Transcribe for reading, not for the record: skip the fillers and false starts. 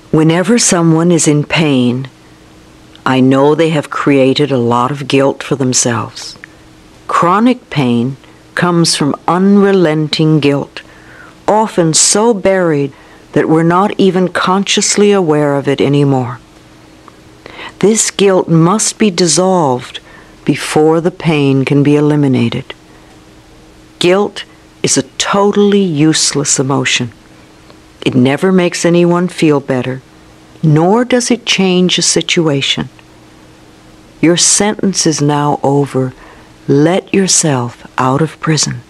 Whenever someone is in pain, I know they have created a lot of guilt for themselves. Chronic pain comes from unrelenting guilt, often so buried that we're not even consciously aware of it anymore. This guilt must be dissolved before the pain can be eliminated. Guilt is a totally useless emotion. It never makes anyone feel better, nor does it change a situation. Your sentence is now over. Let yourself out of prison.